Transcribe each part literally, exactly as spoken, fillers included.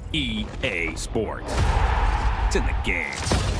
E A Sports. It's in the game.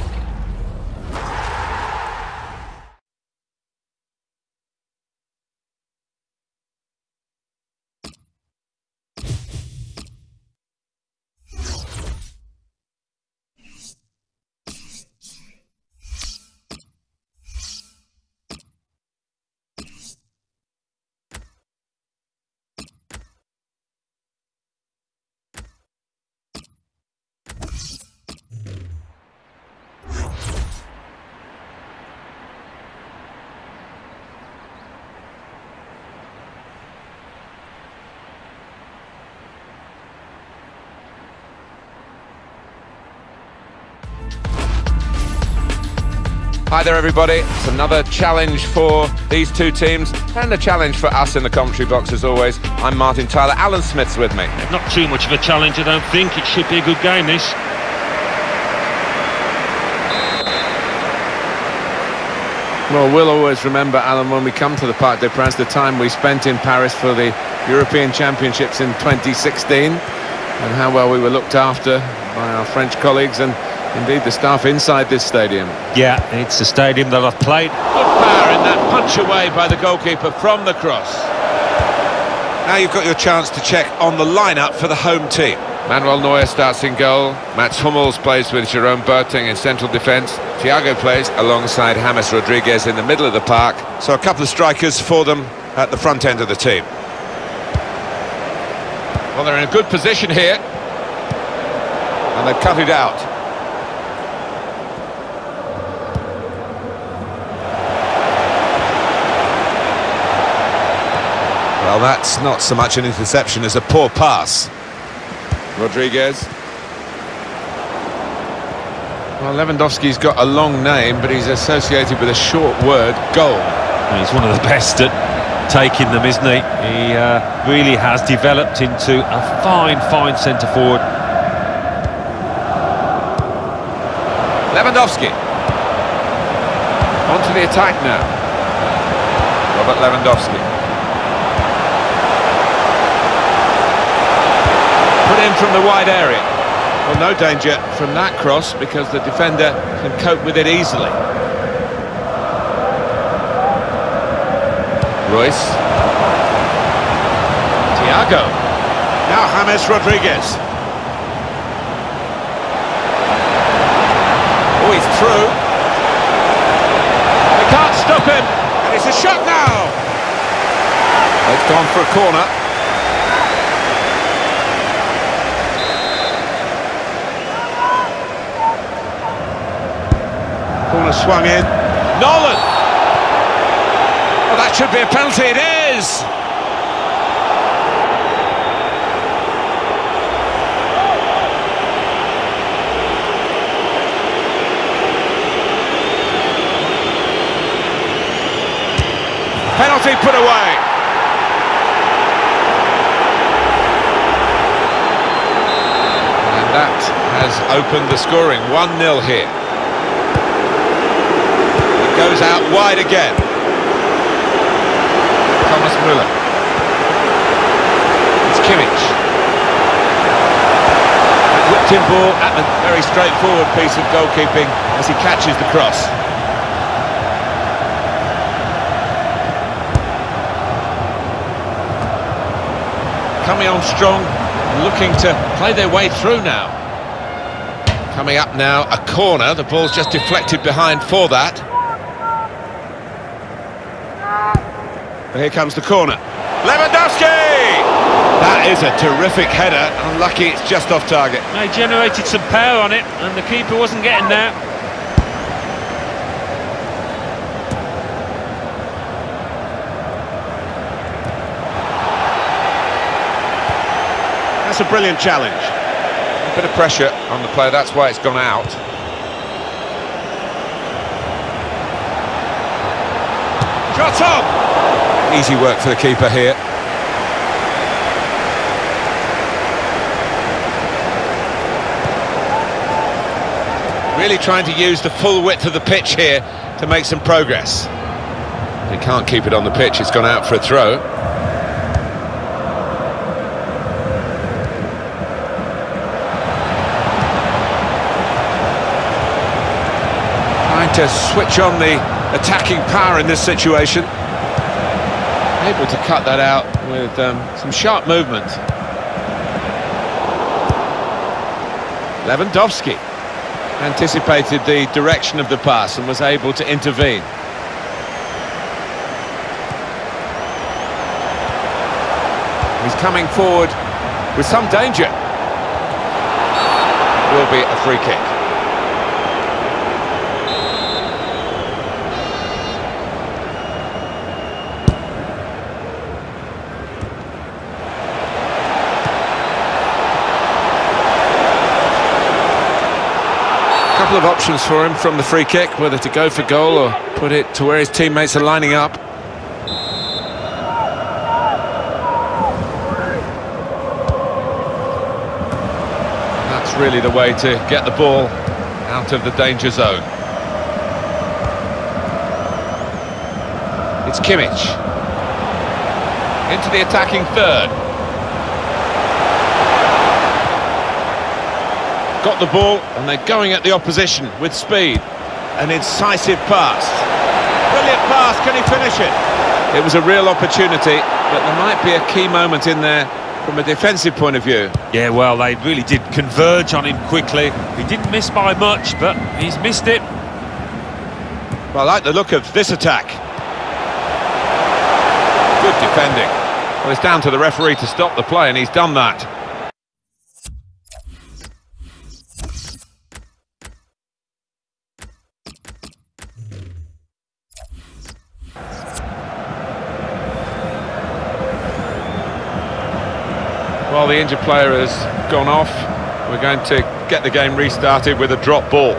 Hi there everybody, it's another challenge for these two teams and a challenge for us in the commentary box as always. I'm Martin Tyler, Alan Smith's with me. Not too much of a challenge I don't think, it should be a good game this. Well, we'll always remember, Alan, when we come to the Parc des Princes, the time we spent in Paris for the European Championships in twenty sixteen and how well we were looked after by our French colleagues and indeed the staff inside this stadium. Yeah, it's a stadium that I've played. Good power in that punch away by the goalkeeper from the cross. Now you've got your chance to check on the lineup for the home team. Manuel Neuer starts in goal. Mats Hummels plays with Jerome Boateng in central defence. Thiago plays alongside James Rodriguez in the middle of the park. So a couple of strikers for them at the front end of the team. Well, they're in a good position here. And they've cut it out. Well, that's not so much an interception as a poor pass. Rodriguez. Well, Lewandowski's got a long name, but he's associated with a short word, goal. He's one of the best at taking them, isn't he? He uh, really has developed into a fine, fine centre-forward. Lewandowski. On to the attack now. Robert Lewandowski. Put in from the wide area. Well, no danger from that cross because the defender can cope with it easily. Royce. Thiago. Now James Rodriguez. Oh, he's through. They can't stop him. And it's a shot now. It's gone for a corner. Corner swung in. Nolan! Well, that should be a penalty, it is! Penalty put away. And that has opened the scoring, one nil here. Goes out wide again. Thomas Müller. It's Kimmich. Whipped in ball at a very straightforward piece of goalkeeping as he catches the cross. Coming on strong, looking to play their way through now. Coming up now, a corner. The ball's just deflected behind for that. Here comes the corner. Lewandowski! That is a terrific header. Unlucky it's just off target. They generated some power on it and the keeper wasn't getting there. That's a brilliant challenge. A bit of pressure on the play, that's why it's gone out. Shot on! Easy work for the keeper here. Really trying to use the full width of the pitch here to make some progress. He can't keep it on the pitch, it's gone out for a throw. to switch on the attacking power in this situation. Able to cut that out with um, some sharp movement. Lewandowski anticipated the direction of the pass and was able to intervene. He's coming forward with some danger. Will be a free kick. Couple of options for him from the free kick, whether to go for goal or put it to where his teammates are lining up. That's really the way to get the ball out of the danger zone. It's Kimmich into the attacking third. Got the ball and they're going at the opposition with speed. An incisive pass. Brilliant pass, can he finish it? It was a real opportunity, but there might be a key moment in there from a defensive point of view. Yeah, well, they really did converge on him quickly. He didn't miss by much, but he's missed it. Well, I like the look of this attack. Good defending. Well, it's down to the referee to stop the play, and he's done that. Well, the injured player has gone off. We're going to get the game restarted with a drop ball.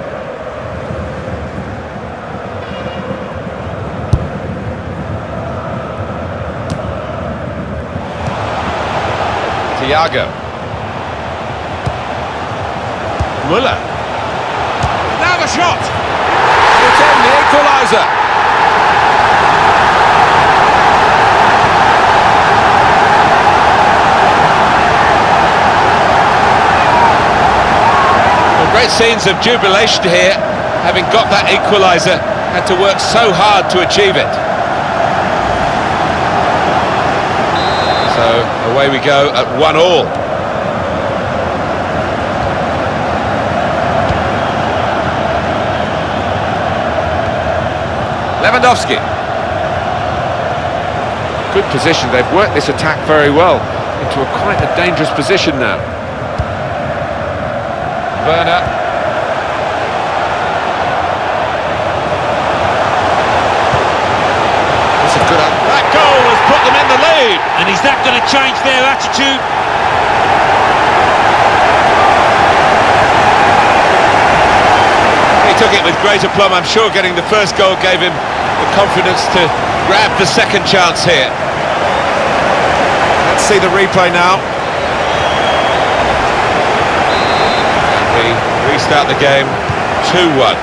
Thiago. Müller. Now the shot! It's in, the equaliser! Great scenes of jubilation here, having got that equaliser, had to work so hard to achieve it. So away we go at one all. Lewandowski. Good position, they've worked this attack very well into a quite a dangerous position now. Werner. That's a good. That goal has put them in the lead, And is that going to change their attitude? he took it with great aplomb. I'm sure getting the first goal gave him the confidence to grab the second chance here. Let's see the replay now. Restart the game, two one.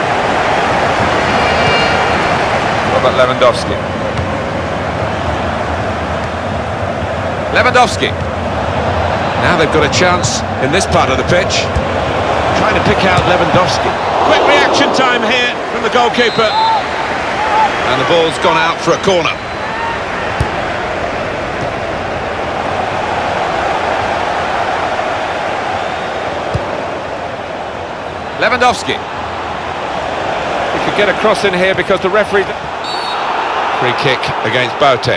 Robert Lewandowski. Lewandowski. Now they've got a chance in this part of the pitch. Trying to pick out Lewandowski. Quick reaction time here from the goalkeeper. And the ball's gone out for a corner. Lewandowski. He could get a cross in here because the referee... Free kick against Boateng.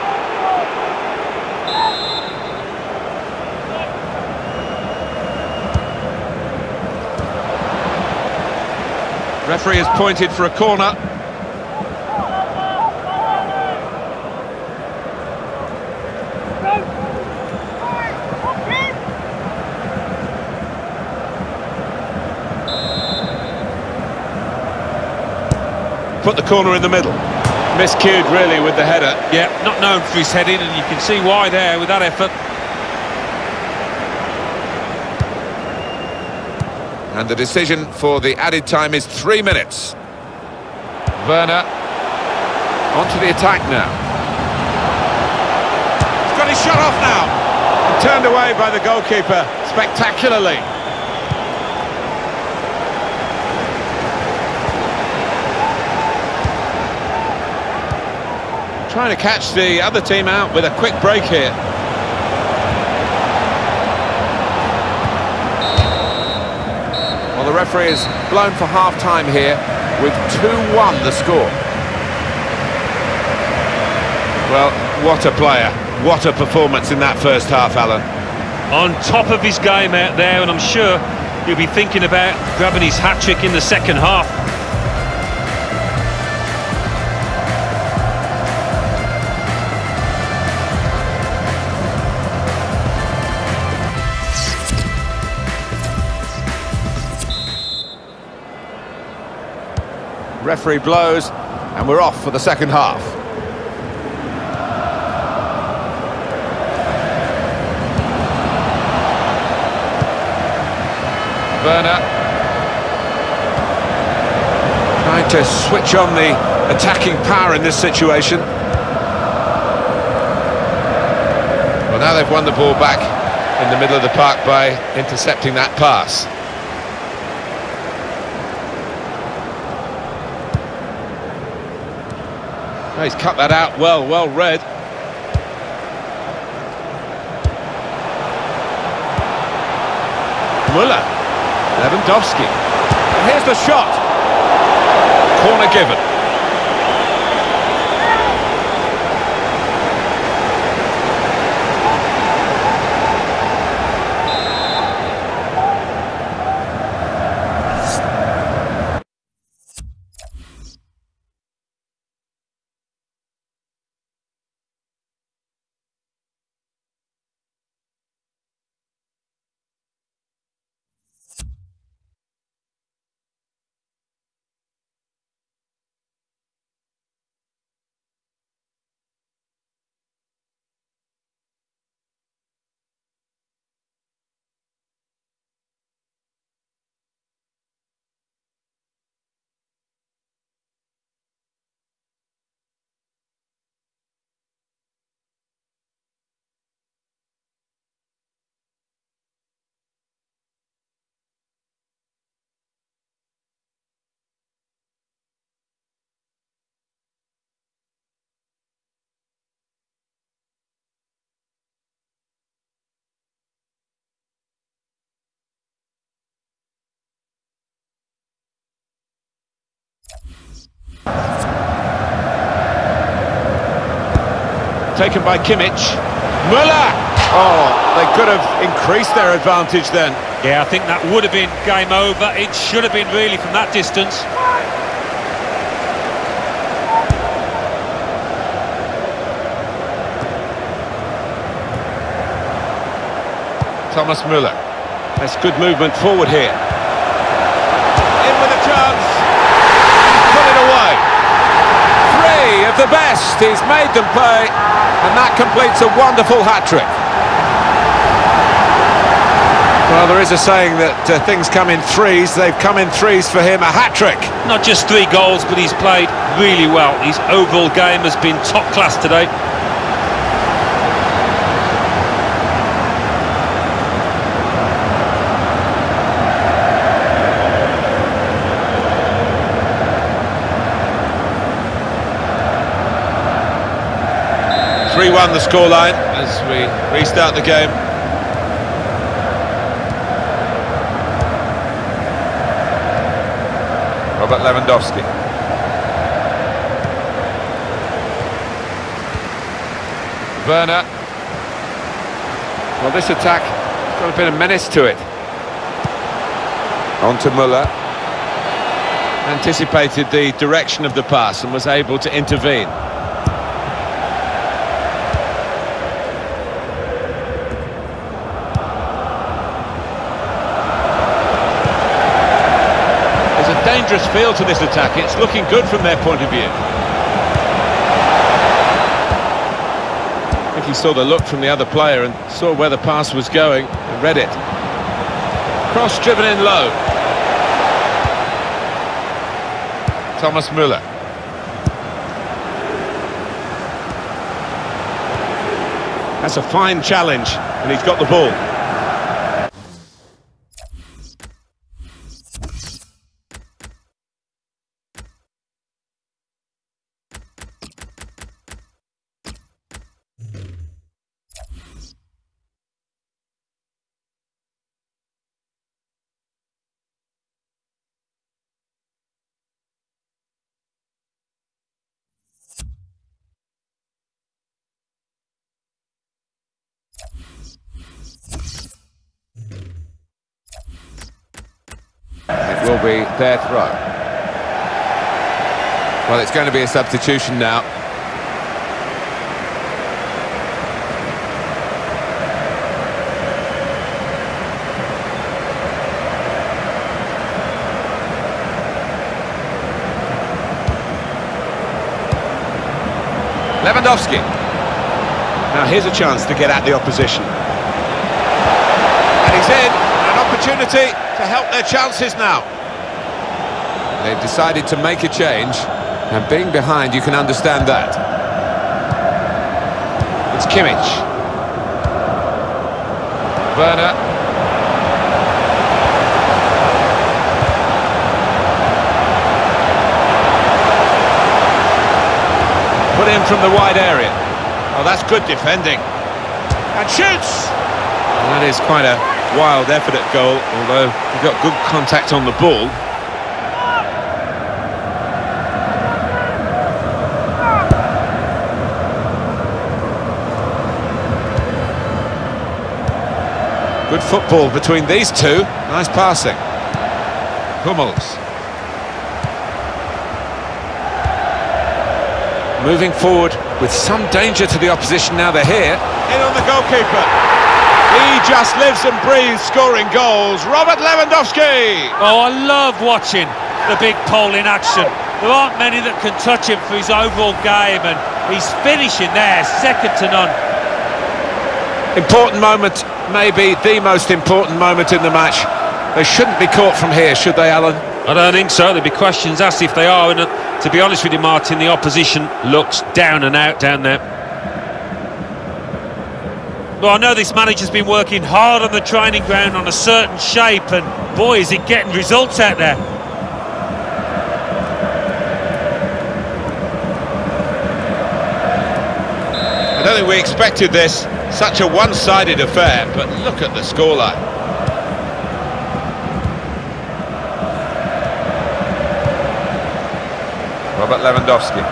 Referee has pointed for a corner. Put the corner in the middle. Miscued really with the header. Yeah, not known for his heading, and you can see why there with that effort. And the decision for the added time is three minutes. Werner onto the attack now. He's got his shot off now. And turned away by the goalkeeper spectacularly. Trying to catch the other team out with a quick break here. Well, the referee is blown for half-time here with two one the score. Well, what a player. What a performance in that first half, Alan. On top of his game out there, and I'm sure he'll be thinking about grabbing his hat-trick in the second half. Referee blows, and we're off for the second half. Werner trying to switch on the attacking power in this situation. Well, now they've won the ball back in the middle of the park by intercepting that pass. Oh, he's cut that out well, well read. Müller, Lewandowski, and here's the shot. Corner given. Taken by Kimmich. Müller! Oh, they could have increased their advantage then. Yeah, I think that would have been game over. It should have been really from that distance. Thomas Müller. That's good movement forward here. In with a chance. Put it away. Three of the best. He's made them pay. And that completes a wonderful hat-trick. Well, there is a saying that uh, things come in threes. They've come in threes for him, a hat-trick. Not just three goals, but he's played really well. His overall game has been top class today. three one the scoreline as we restart the game. Robert Lewandowski. Werner. Well, this attack has got a bit of menace to it. On to Müller. Anticipated the direction of the pass and was able to intervene. Dangerous feel to this attack. It's looking good from their point of view. I think he saw the look from the other player and saw where the pass was going and read it. Cross driven in low. Thomas Müller. That's a fine challenge and he's got the ball. will be their throw. Well, it's going to be a substitution now. Lewandowski. Now here's a chance to get at the opposition. And he's in. An opportunity to help their chances now. They've decided to make a change, and being behind, you can understand that. It's Kimmich. Werner. Put in from the wide area. Oh, that's good defending. And shoots! And that is quite a wild effort at goal, although he got good contact on the ball. Good football between these two. Nice passing. Hummels. Moving forward with some danger to the opposition now they're here. In on the goalkeeper. He just lives and breathes scoring goals. Robert Lewandowski! Oh, I love watching the big Pole in action. There aren't many that can touch him for his overall game, and he's finishing there, second to none. Important moment, maybe the most important moment in the match. They shouldn't be caught from here, should they, Alan? I don't think so. There'll be questions asked if they are, and uh, to be honest with you, Martin, the opposition looks down and out down there. Well, I know this manager's been working hard on the training ground on a certain shape, and boy, is it getting results out there. I don't think we expected this. Such a one-sided affair, but look at the scoreline. Robert Lewandowski.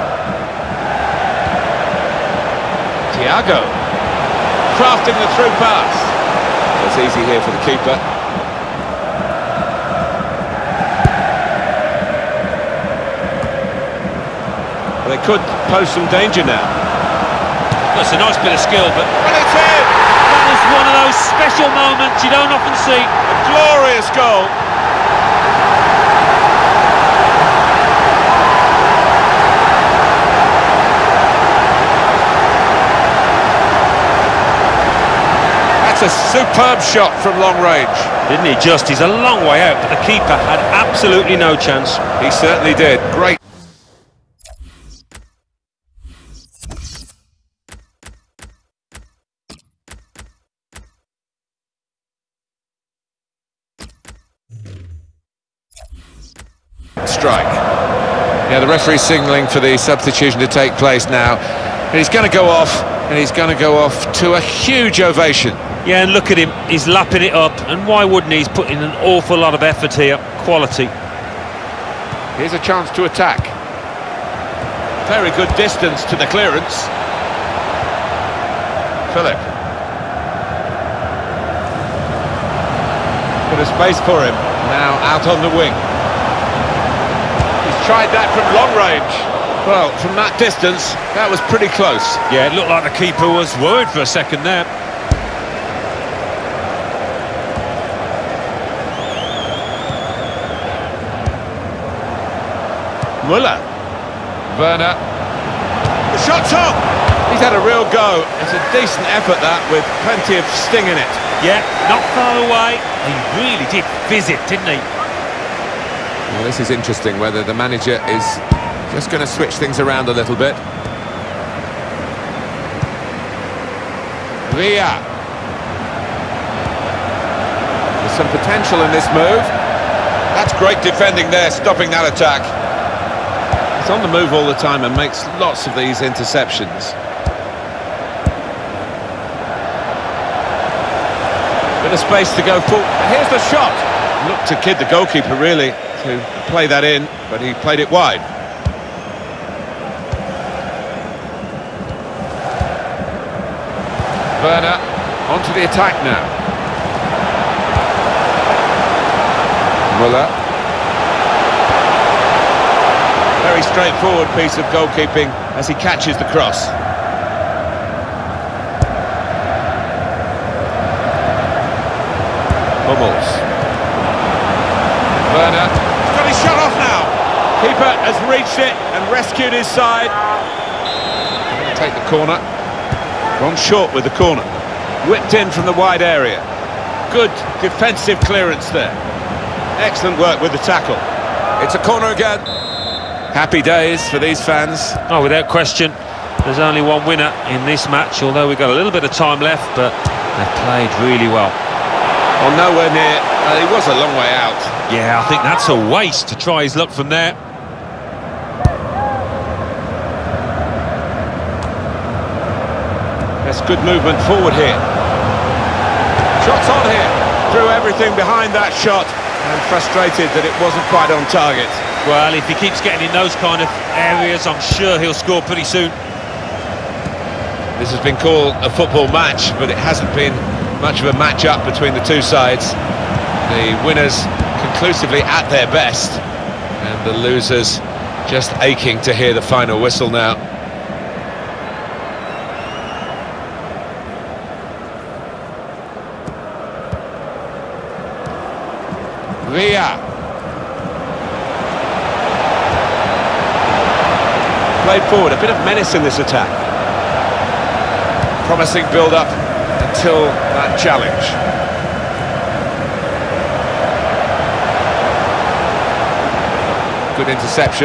Thiago. Crafting the through pass. It's easy here for the keeper. They could pose some danger now. That's a nice bit of skill, but And it's in! that was one of those special moments you don't often see. A glorious goal. That's a superb shot from long range. Didn't he just? He's a long way out, but the keeper had absolutely no chance. He certainly did. Great. Strike. Yeah, the referee's signalling for the substitution to take place now. And he's going to go off, and he's going to go off to a huge ovation. Yeah, and look at him, he's lapping it up, and why wouldn't he? He's putting an awful lot of effort here, quality. Here's a chance to attack. Very good distance to the clearance. Philip. Bit of space for him. Now out on the wing. He's tried that from long range. Well, from that distance, that was pretty close. Yeah, it looked like the keeper was worried for a second there. Müller. Werner. The shot's on! He's had a real go. It's a decent effort, that, with plenty of sting in it. Yeah, not far away. He really did fizz it, didn't he? Well, this is interesting, whether the manager is just going to switch things around a little bit. Villa. There's some potential in this move. That's great defending there, stopping that attack. He's on the move all the time and makes lots of these interceptions. Bit of space to go full. Here's the shot. Looked to kid the goalkeeper, really, to play that in, but he played it wide. Werner onto the attack now. Müller. Pretty straightforward piece of goalkeeping as he catches the cross. Hummels. Werner. He's got his shot off now. Keeper has reached it and rescued his side. Take the corner. Gone short with the corner. Whipped in from the wide area. Good defensive clearance there. Excellent work with the tackle. It's a corner again. Happy days for these fans. Oh, without question. There's only one winner in this match, although we've got a little bit of time left, but they've played really well. Well, nowhere near. Uh, he was a long way out. Yeah, I think that's a waste to try his luck from there. That's good movement forward here. Shots on here. Threw everything behind that shot and frustrated that it wasn't quite on target. Well, if he keeps getting in those kind of areas, I'm sure he'll score pretty soon. This has been called a football match, but it hasn't been much of a match-up between the two sides. The winners conclusively at their best, and the losers just aching to hear the final whistle now. Villa. Played forward, a bit of menace in this attack. Promising build-up until that challenge. Good interception.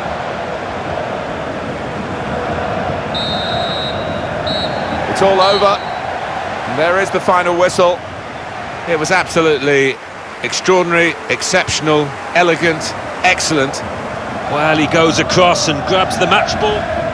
It's all over. And there is the final whistle. It was absolutely extraordinary, exceptional, elegant, excellent. Well, he goes across and grabs the match ball.